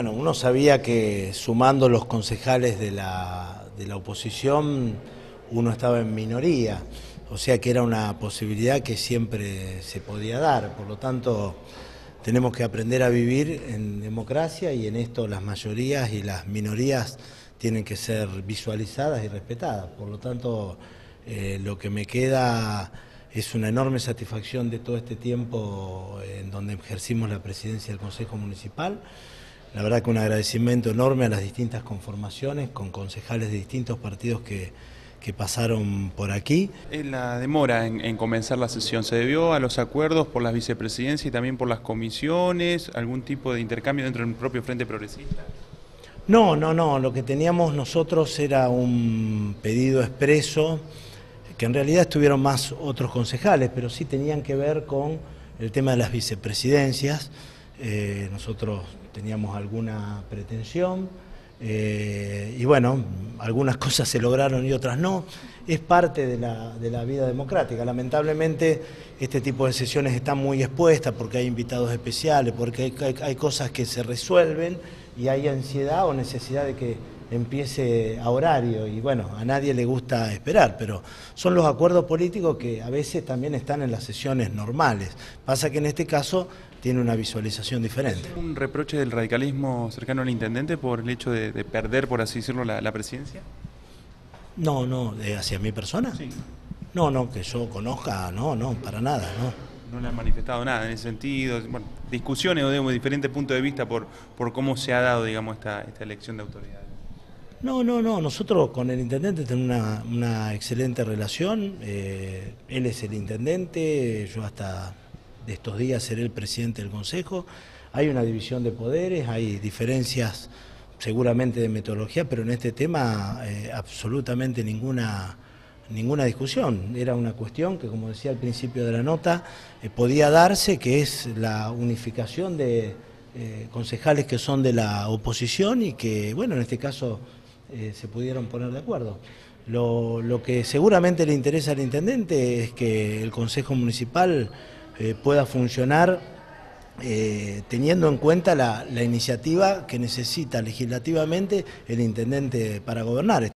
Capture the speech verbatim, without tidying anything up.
Bueno, uno sabía que sumando los concejales de la, de la oposición, uno estaba en minoría, o sea que era una posibilidad que siempre se podía dar, por lo tanto tenemos que aprender a vivir en democracia y en esto las mayorías y las minorías tienen que ser visualizadas y respetadas, por lo tanto eh, lo que me queda es una enorme satisfacción de todo este tiempo en donde ejercimos la presidencia del Consejo Municipal. La verdad que un agradecimiento enorme a las distintas conformaciones, con concejales de distintos partidos que, que pasaron por aquí. La demora en, en comenzar la sesión, ¿se debió a los acuerdos por las vicepresidencias y también por las comisiones? ¿Algún tipo de intercambio dentro del propio Frente Progresista? No, no, no, lo que teníamos nosotros era un pedido expreso, que en realidad estuvieron más otros concejales, pero sí tenían que ver con el tema de las vicepresidencias. Eh, nosotros teníamos alguna pretensión eh, y bueno, algunas cosas se lograron y otras no. Es parte de la, de la vida democrática. Lamentablemente este tipo de sesiones están muy expuestas porque hay invitados especiales, porque hay, hay, hay cosas que se resuelven y hay ansiedad o necesidad de que empiece a horario y bueno, a nadie le gusta esperar, pero son los acuerdos políticos que a veces también están en las sesiones normales. Pasa que en este caso tiene una visualización diferente. ¿Es un reproche del radicalismo cercano al intendente por el hecho de, de perder, por así decirlo, la, la presidencia? No, no, ¿de hacia mi persona? Sí. No, no, que yo conozca, no, no, para nada, no. No le han manifestado nada en ese sentido, bueno, discusiones o de diferentes puntos de vista por, por cómo se ha dado, digamos, esta, esta elección de autoridades. No, no, no, nosotros con el intendente tenemos una, una excelente relación, eh, él es el intendente, yo hasta de estos días seré el presidente del consejo, hay una división de poderes, hay diferencias seguramente de metodología, pero en este tema eh, absolutamente ninguna, ninguna discusión, era una cuestión que como decía al principio de la nota, eh, podía darse, que es la unificación de eh, concejales que son de la oposición y que, bueno, en este caso Eh, se pudieron poner de acuerdo. Lo, lo que seguramente le interesa al intendente es que el Consejo Municipal eh, pueda funcionar eh, teniendo en cuenta la, la iniciativa que necesita legislativamente el intendente para gobernar.